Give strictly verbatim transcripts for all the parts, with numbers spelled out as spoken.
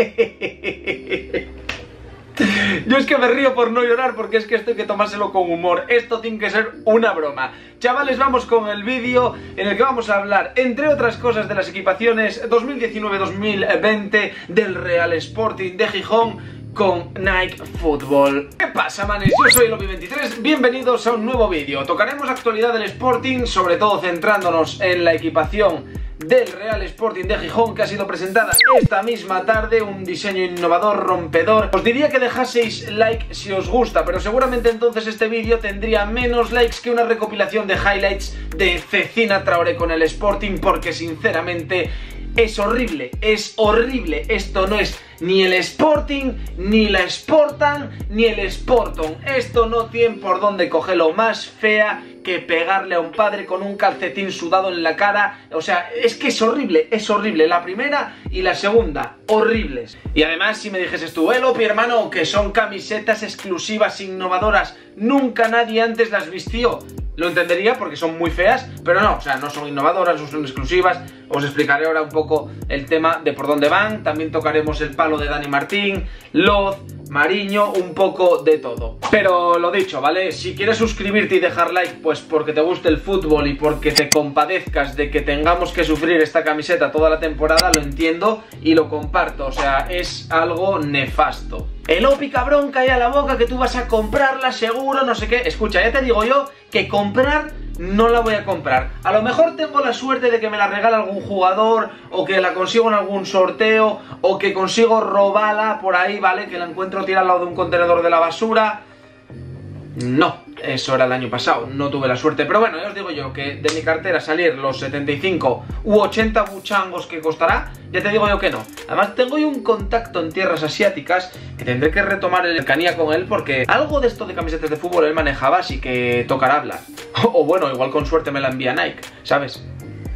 Yo es que me río por no llorar, porque es que esto hay que tomárselo con humor. Esto tiene que ser una broma. Chavales, vamos con el vídeo en el que vamos a hablar, entre otras cosas, de las equipaciones dos mil diecinueve dos mil veinte del Real Sporting de Gijón con Nike Football. ¿Qué pasa, manes? Yo soy Lopi veintitrés, bienvenidos a un nuevo vídeo. Tocaremos actualidad del Sporting, sobre todo centrándonos en la equipación del Real Sporting de Gijón, que ha sido presentada esta misma tarde, un diseño innovador, rompedor. Os diría que dejaseis like si os gusta, pero seguramente entonces este vídeo tendría menos likes que una recopilación de highlights de Cecina Traoré con el Sporting, porque sinceramente es horrible, es horrible. Esto no es ni el Sporting, ni la Sportan, ni el Sporton. Esto no tiene por dónde cogerlo. Más fea que pegarle a un padre con un calcetín sudado en la cara. O sea, es que es horrible, es horrible. La primera y la segunda, horribles. Y además, si me dijeses tú, eh, Lopi, hermano, que son camisetas exclusivas, innovadoras, nunca nadie antes las vistió, lo entendería porque son muy feas, pero no, o sea, no son innovadoras, no son exclusivas. Os explicaré ahora un poco el tema de por dónde van. También tocaremos el palo de Dani Martín, Loz, Mariño, un poco de todo. Pero lo dicho, ¿vale? Si quieres suscribirte y dejar like, pues porque te guste el fútbol y porque te compadezcas de que tengamos que sufrir esta camiseta toda la temporada, lo entiendo y lo comparto. O sea, es algo nefasto. El Lopi, cabrón, calla la boca, que tú vas a comprarla seguro, no sé qué. Escucha, ya te digo yo que comprar no la voy a comprar. A lo mejor tengo la suerte de que me la regala algún jugador, o que la consigo en algún sorteo, o que consigo robarla por ahí, ¿vale? Que la encuentro tirada al lado de un contenedor de la basura. No, eso era el año pasado, no tuve la suerte. Pero bueno, ya os digo yo que de mi cartera salir los setenta y cinco u ochenta buchangos que costará, ya te digo yo que no. Además tengo yo un contacto en tierras asiáticas que tendré que retomar el cercanía con él, porque algo de esto de camisetas de fútbol él manejaba, así que tocará hablar. O bueno, igual con suerte me la envía Nike, ¿sabes?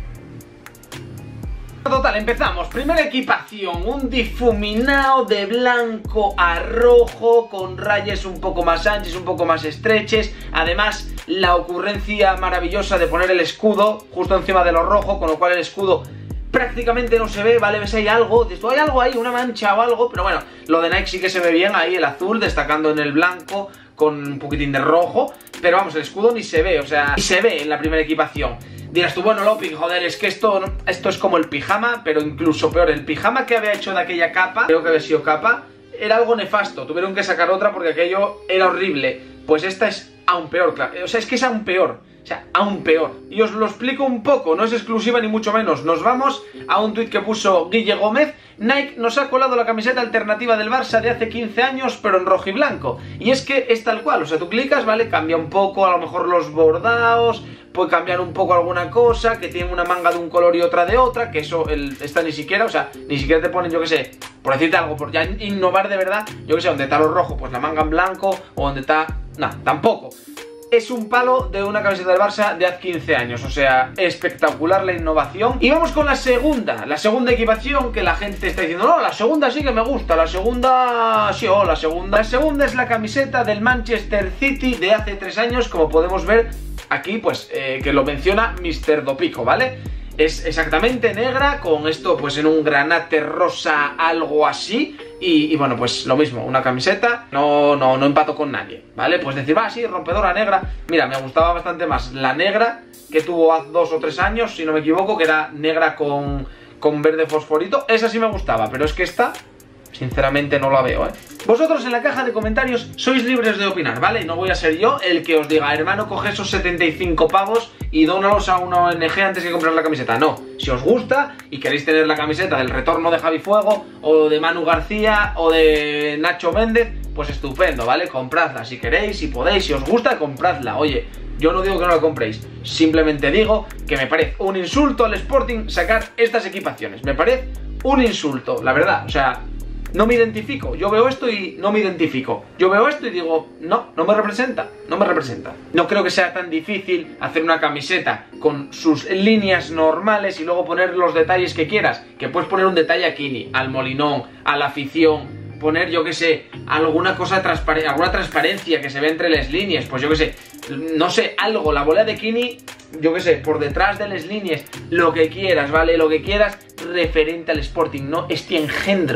Total, empezamos. Primera equipación, un difuminado de blanco a rojo, con rayas un poco más anchas, un poco más estreches. Además, la ocurrencia maravillosa de poner el escudo justo encima de lo rojo, con lo cual el escudo prácticamente no se ve, ¿vale? Ves ahí algo, hay algo ahí, una mancha o algo, pero bueno, lo de Nike sí que se ve bien, ahí el azul destacando en el blanco con un poquitín de rojo, pero vamos, el escudo ni se ve, o sea, ni se ve en la primera equipación. Dirás tú, bueno, Lopi, joder, es que esto, esto es como el pijama, pero incluso peor. El pijama que había hecho de aquella capa, creo que había sido capa, era algo nefasto. Tuvieron que sacar otra porque aquello era horrible. Pues esta es aún peor, claro. O sea, es que es aún peor. O sea, aún peor. Y os lo explico un poco, no es exclusiva ni mucho menos. Nos vamos a un tuit que puso Guille Gómez. Nike nos ha colado la camiseta alternativa del Barça de hace quince años, pero en rojo y blanco. Y es que es tal cual, o sea, tú clicas, ¿vale? Cambia un poco, a lo mejor los bordados, puede cambiar un poco alguna cosa, que tiene una manga de un color y otra de otra, que eso, el, esta ni siquiera, o sea, ni siquiera te ponen, yo que sé, por decirte algo, por ya innovar de verdad, yo que sé, donde está lo rojo, pues la manga en blanco, o donde está, nada, tampoco. Es un palo de una camiseta del Barça de hace quince años, o sea, espectacular la innovación. Y vamos con la segunda, la segunda equipación, que la gente está diciendo, no, la segunda sí que me gusta, la segunda, sí, oh, la segunda. La segunda es la camiseta del Manchester City de hace tres años, como podemos ver aquí, pues, eh, que lo menciona mister Dopico, ¿vale? Es exactamente negra, con esto pues en un granate rosa, algo así. Y, y bueno, pues lo mismo, una camiseta, no, no, no empato con nadie, ¿vale? Pues decir, va, sí, rompedora negra. Mira, me gustaba bastante más la negra que tuvo hace dos o tres años, si no me equivoco, que era negra con, con verde fosforito. Esa sí me gustaba, pero es que esta, sinceramente no la veo, ¿eh? Vosotros en la caja de comentarios sois libres de opinar, ¿vale? No voy a ser yo el que os diga, hermano, coge esos setenta y cinco pavos y dónalos a una O N G antes de comprar la camiseta. No, si os gusta y queréis tener la camiseta del retorno de Javi Fuego, o de Manu García, o de Nacho Méndez, pues estupendo, ¿vale? Compradla si queréis, si podéis, si os gusta, compradla. Oye, yo no digo que no la compréis, simplemente digo que me parece un insulto al Sporting sacar estas equipaciones. Me parece un insulto, la verdad, o sea, no me identifico. Yo veo esto y no me identifico. Yo veo esto y digo, no, no me representa, no me representa. No creo que sea tan difícil hacer una camiseta con sus líneas normales y luego poner los detalles que quieras. Que puedes poner un detalle a Kini, al Molinón, a la afición, poner, yo que sé, alguna cosa transparente, alguna transparencia que se ve entre las líneas, pues yo que sé, no sé, algo, la bola de Kini, yo que sé, por detrás de las líneas, lo que quieras, ¿vale? Lo que quieras referente al Sporting, no este engendro,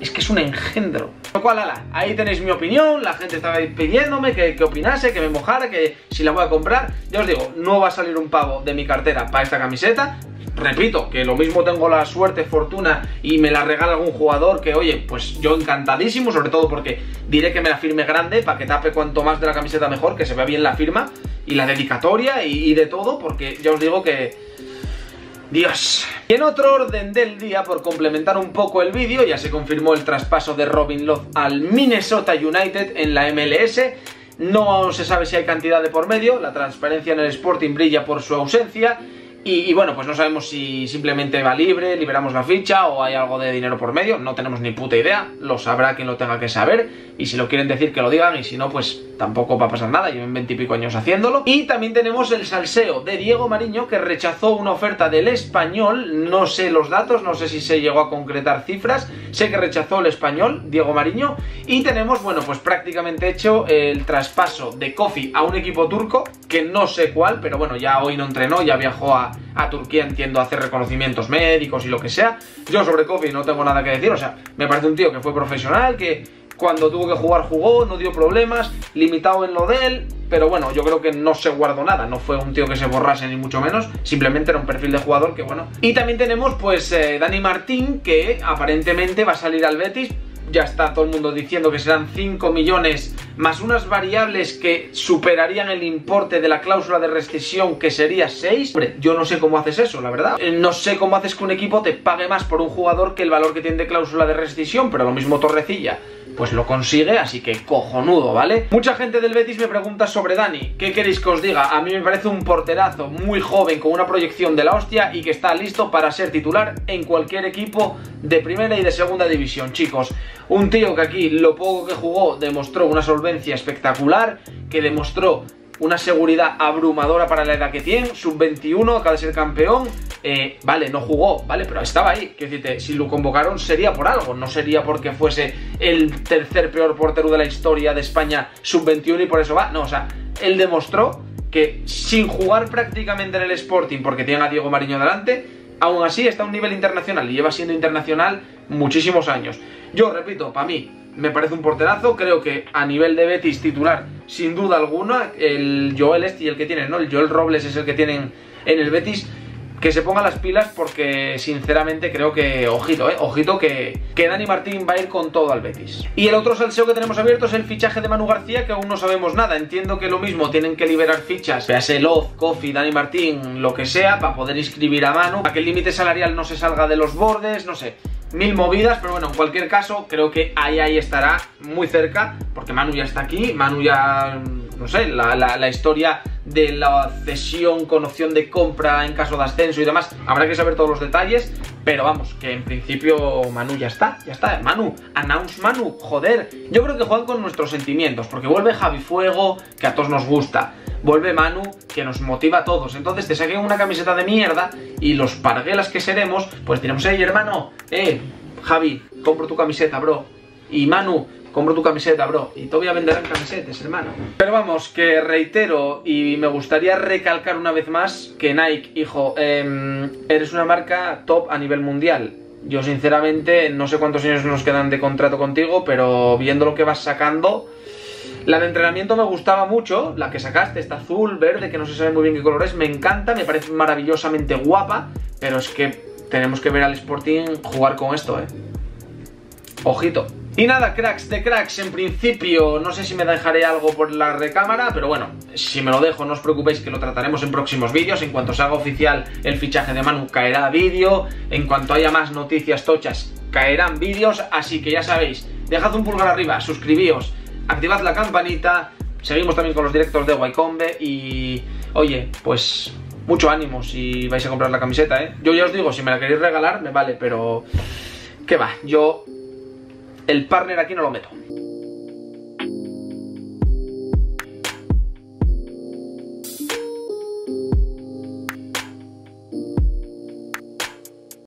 es que es un engendro. Lo cual, ala, ahí tenéis mi opinión. La gente estaba pidiéndome que, que opinase, que me mojara, que si la voy a comprar. Ya os digo, no va a salir un pavo de mi cartera para esta camiseta. Repito, que lo mismo tengo la suerte, fortuna y me la regala algún jugador que, oye, pues yo encantadísimo, sobre todo porque diré que me la firme grande para que tape cuanto más de la camiseta mejor, que se vea bien la firma y la dedicatoria y, y de todo, porque ya os digo que... Dios. Y en otro orden del día, por complementar un poco el vídeo, ya se confirmó el traspaso de Robin Lod al Minnesota United en la M L S. No se sabe si hay cantidad de por medio, la transparencia en el Sporting brilla por su ausencia. Y, y bueno, pues no sabemos si simplemente va libre, liberamos la ficha o hay algo de dinero por medio. No tenemos ni puta idea, lo sabrá quien lo tenga que saber. Y si lo quieren decir que lo digan, y si no, pues tampoco va a pasar nada, lleven veintipico años haciéndolo. Y también tenemos el salseo de Diego Mariño, que rechazó una oferta del Español. No sé los datos, no sé si se llegó a concretar cifras. Sé que rechazó el Español, Diego Mariño. Y tenemos, bueno, pues prácticamente hecho el traspaso de Kofi a un equipo turco, que no sé cuál, pero bueno, ya hoy no entrenó, ya viajó a, a Turquía, entiendo, a hacer reconocimientos médicos y lo que sea. Yo sobre Kofi no tengo nada que decir, o sea, me parece un tío que fue profesional, que cuando tuvo que jugar jugó, no dio problemas, limitado en lo de él, pero bueno, yo creo que no se guardó nada, no fue un tío que se borrase ni mucho menos, simplemente era un perfil de jugador que bueno. Y también tenemos pues eh, Dani Martín, que aparentemente va a salir al Betis. Ya está todo el mundo diciendo que serán cinco millones más unas variables que superarían el importe de la cláusula de rescisión, que sería seis. Hombre, yo no sé cómo haces eso, la verdad. No sé cómo haces que un equipo te pague más por un jugador que el valor que tiene de cláusula de rescisión, pero lo mismo Torrecilla pues lo consigue, así que cojonudo, ¿vale? Mucha gente del Betis me pregunta sobre Dani. ¿Qué queréis que os diga? A mí me parece un porterazo muy joven, con una proyección de la hostia y que está listo para ser titular en cualquier equipo de primera y de segunda división, chicos. Un tío que aquí lo poco que jugó demostró una solvencia espectacular, que demostró una seguridad abrumadora para la edad que tiene, sub veintiuno, acaba de ser campeón. Eh, vale, no jugó, vale, pero estaba ahí. Quiero decirte, si lo convocaron sería por algo, no sería porque fuese el tercer peor portero de la historia de España sub veintiuno y por eso va. No, o sea, él demostró que sin jugar prácticamente en el Sporting, porque tiene a Diego Mariño delante, aún así está a un nivel internacional y lleva siendo internacional muchísimos años. Yo repito, para mí me parece un porterazo. Creo que a nivel de Betis titular, sin duda alguna, el Joel este y el que tienen, ¿no? El Joel Robles es el que tienen en el Betis. Que se ponga las pilas porque sinceramente creo que, ojito, eh, ojito que, que Dani Martín va a ir con todo al Betis. Y el otro salseo que tenemos abierto es el fichaje de Manu García, que aún no sabemos nada. Entiendo que lo mismo, tienen que liberar fichas, véase Loz, Kofi, Dani Martín, lo que sea, para poder inscribir a Manu, para que el límite salarial no se salga de los bordes, no sé, mil movidas, pero bueno, en cualquier caso creo que ahí, ahí estará muy cerca, porque Manu ya está aquí, Manu ya, no sé, la, la, la historia de la cesión con opción de compra en caso de ascenso y demás, habrá que saber todos los detalles, pero vamos, que en principio Manu ya está, ya está, Manu, announce Manu, joder. Yo creo que juegan con nuestros sentimientos, porque vuelve Javi Fuego, que a todos nos gusta, vuelve Manu, que nos motiva a todos. Entonces te saquen una camiseta de mierda y los parguelas que seremos, pues diremos, hey hermano, eh, Javi, compro tu camiseta, bro, y Manu, compro tu camiseta, bro, y todavía venderán camisetas, hermano. Pero vamos, que reitero y me gustaría recalcar una vez más que Nike, hijo, eh, eres una marca top a nivel mundial. Yo sinceramente no sé cuántos años nos quedan de contrato contigo, pero viendo lo que vas sacando, la de entrenamiento me gustaba mucho, la que sacaste, esta azul, verde, que no se sabe muy bien qué color es, me encanta, me parece maravillosamente guapa, pero es que tenemos que ver al Sporting jugar con esto, eh. Ojito. Y nada, cracks de cracks, en principio no sé si me dejaré algo por la recámara, pero bueno, si me lo dejo no os preocupéis que lo trataremos en próximos vídeos. En cuanto se haga oficial el fichaje de Manu caerá vídeo, en cuanto haya más noticias tochas caerán vídeos, así que ya sabéis, dejad un pulgar arriba, suscribíos, activad la campanita, seguimos también con los directos de Wycombe y oye, pues mucho ánimo si vais a comprar la camiseta, ¿eh? Yo ya os digo, si me la queréis regalar me vale, pero ¿qué va? Yo el partner aquí no lo meto.